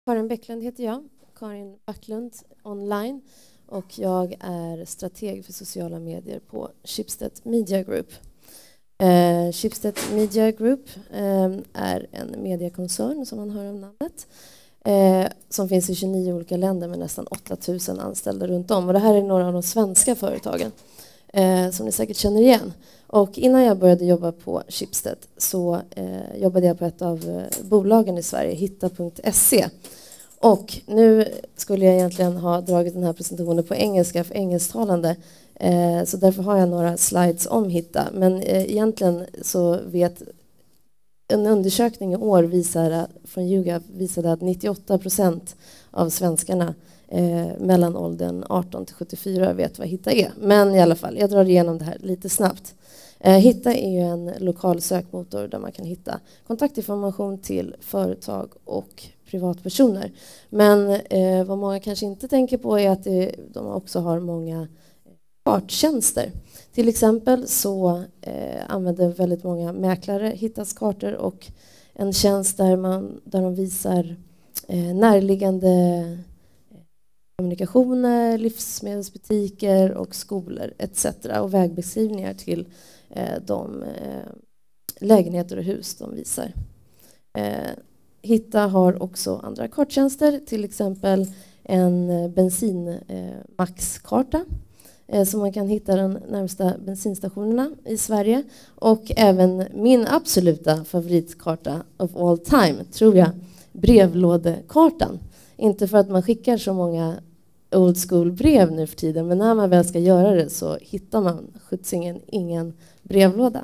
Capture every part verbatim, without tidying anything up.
Karin Bäcklund heter jag, Karin Backlund online, och jag är strateg för sociala medier på Schibsted Media Group. Eh, Schibsted Media Group eh, är en mediekoncern som man hör om namnet, eh, som finns i tjugonio olika länder med nästan åtta tusen anställda runt om. Och det här är några av de svenska företagen eh, som ni säkert känner igen. Och innan jag började jobba på Schibsted så eh, jobbade jag på ett av eh, bolagen i Sverige, hitta punkt se. Och nu skulle jag egentligen ha dragit den här presentationen på engelska för engelsktalande. Eh, så därför har jag några slides om Hitta. Men eh, egentligen så vet en undersökning i år visar att, från YouGov visade att nittioåtta procent av svenskarna eh, mellan åldern arton till sjuttiofyra vet vad Hitta är. Men i alla fall, jag drar igenom det här lite snabbt. Eh, Hitta är ju en lokal sökmotor där man kan hitta kontaktinformation till företag och privatpersoner. Men eh, vad många kanske inte tänker på är att det, de också har många karttjänster. Till exempel så eh, använder väldigt många mäklare Hittas kartor och en tjänst där, man, där de visar eh, närliggande kommunikationer, livsmedelsbutiker och skolor et cetera och vägbeskrivningar till eh, de eh, lägenheter och hus de visar. Eh, Hitta har också andra karttjänster, till exempel en bensinmaxkarta eh, som man kan hitta de närmsta bensinstationerna i Sverige, och även min absoluta favoritkarta of all time, tror jag, brevlådekartan. Inte för att man skickar så många old school brev nu för tiden, men när man väl ska göra det så hittar man skjutsingen ingen brevlåda.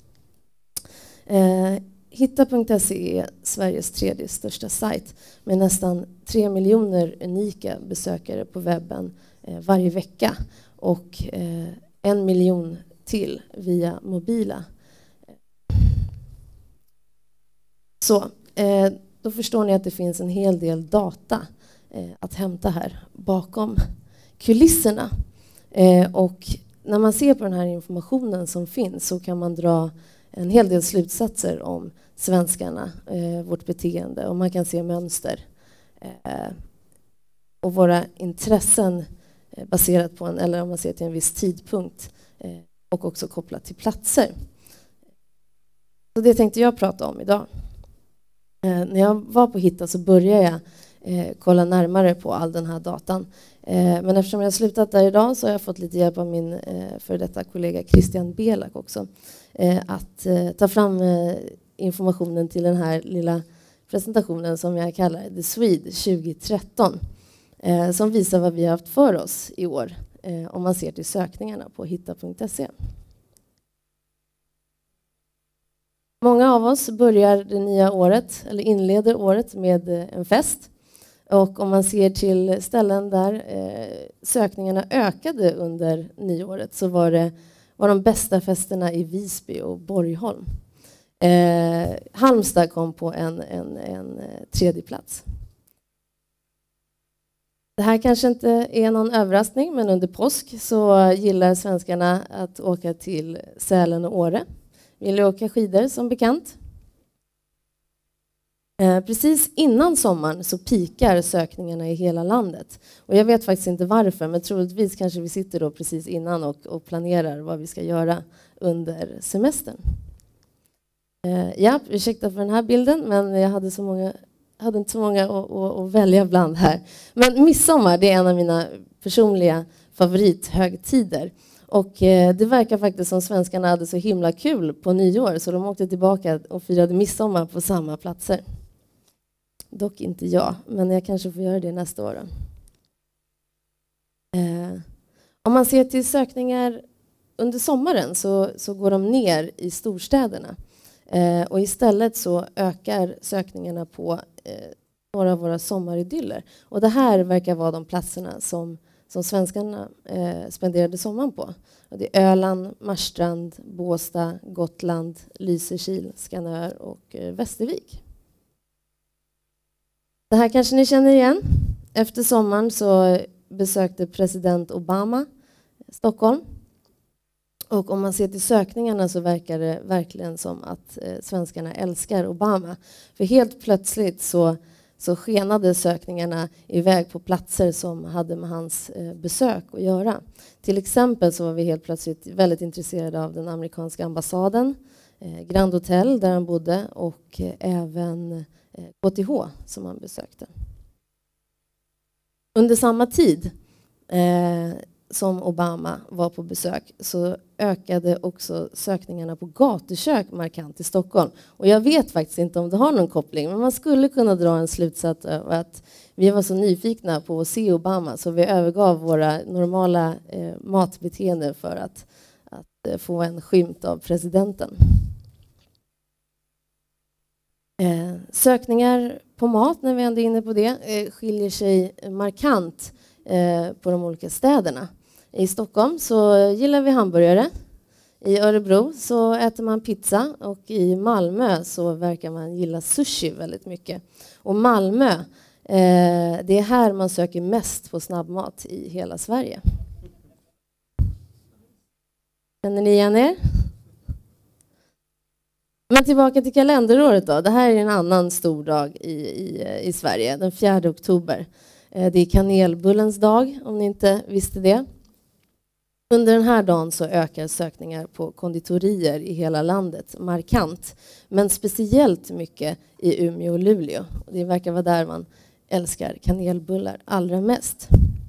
Eh, hitta punkt se är Sveriges tredje största sajt med nästan tre miljoner unika besökare på webben eh, varje vecka och eh, en miljon till via mobila. Så eh, då förstår ni att det finns en hel del data eh, att hämta här bakom kulisserna. Eh, och när man ser på den här informationen som finns så kan man dra en hel del slutsatser om svenskarna, eh, vårt beteende, och man kan se mönster eh, och våra intressen eh, baserat på en, eller om man ser till en viss tidpunkt eh, och också kopplat till platser. Så det tänkte jag prata om idag. Eh, när jag var på Hitta så började jag eh, kolla närmare på all den här datan. Eh, men eftersom jag har slutat där idag så har jag fått lite hjälp av min eh, för detta kollega Christian Belak också. Eh, att eh, ta fram eh, informationen till den här lilla presentationen som jag kallar The Swede tjugo tretton. Eh, som visar vad vi har haft för oss i år eh, om man ser till sökningarna på hitta punkt se. Många av oss börjar det nya året, eller inleder året med eh, en fest. Och om man ser till ställen där eh, sökningarna ökade under nyåret så var det var de bästa festerna i Visby och Borgholm. Eh, Halmstad kom på en, en, en tredje plats. Det här kanske inte är någon överraskning, men under påsk så gillar svenskarna att åka till Sälen och Åre. Vill åka skidor som bekant. Eh, precis innan sommaren så pikar sökningarna i hela landet. Och jag vet faktiskt inte varför, men troligtvis kanske vi sitter då precis innan och, och planerar vad vi ska göra under semestern. Eh, ja, ursäkta för den här bilden, men jag hade, så många, hade inte så många att, att, att välja bland här. Men midsommar, det är en av mina personliga favorithögtider. Och eh, det verkar faktiskt som svenskarna hade så himla kul på nyår så de åkte tillbaka och firade midsommar på samma platser. Dock inte jag, men jag kanske får göra det nästa år. Eh, om man ser till sökningar under sommaren så, så går de ner i storstäderna. Eh, och istället så ökar sökningarna på eh, några av våra sommaridyller. Och det här verkar vara de platserna som, som svenskarna eh, spenderade sommaren på. Och det är Öland, Marstrand, Båstad, Gotland, Lysekil, Skanör och eh, Västervik. Det här kanske ni känner igen. Efter sommaren så besökte president Obama Stockholm. Och om man ser till sökningarna så verkar det verkligen som att eh, svenskarna älskar Obama. För helt plötsligt så, så skenade sökningarna iväg på platser som hade med hans besök att göra. Till exempel så var vi helt plötsligt väldigt intresserade av den amerikanska ambassaden, Grand Hotel där han bodde och även K T H som han besökte. Under samma tid eh, som Obama var på besök så ökade också sökningarna på gatukök markant i Stockholm. Och jag vet faktiskt inte om det har någon koppling, men man skulle kunna dra en slutsats av att vi var så nyfikna på att se Obama så vi övergav våra normala eh, matbeteenden för att, att eh, få en skymt av presidenten. Eh, sökningar på mat, när vi ändå är inne på det, eh, skiljer sig markant eh, på de olika städerna. I Stockholm så gillar vi hamburgare. I Örebro så äter man pizza och i Malmö så verkar man gilla sushi väldigt mycket. Och Malmö, eh, det är här man söker mest på snabbmat i hela Sverige. Känner ni igen er? Men tillbaka till kalenderåret då. Det här är en annan stor dag i, i, i Sverige, den fjärde oktober. Det är kanelbullens dag, om ni inte visste det. Under den här dagen så ökar sökningar på konditorier i hela landet markant. Men speciellt mycket i Umeå och Luleå. Det verkar vara där man älskar kanelbullar allra mest.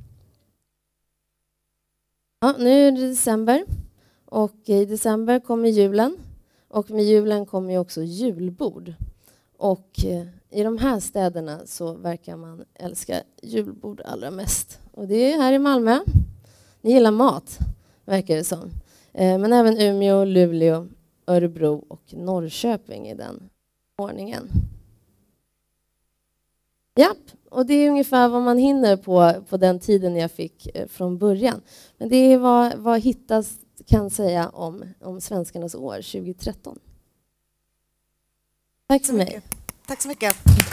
Ja, nu är det december. Och i december kommer julen. Och med julen kommer ju också julbord. Och i de här städerna så verkar man älska julbord allra mest. Och det är här i Malmö. Ni gillar mat, verkar det som. Men även Umeå, Luleå, Örebro och Norrköping i den ordningen. Japp, och det är ungefär vad man hinner på, på den tiden jag fick från början. Men det är vad, vad hittas kan säga om, om svenskarnas år tjugo tretton. Tack så mycket. Tack så mycket.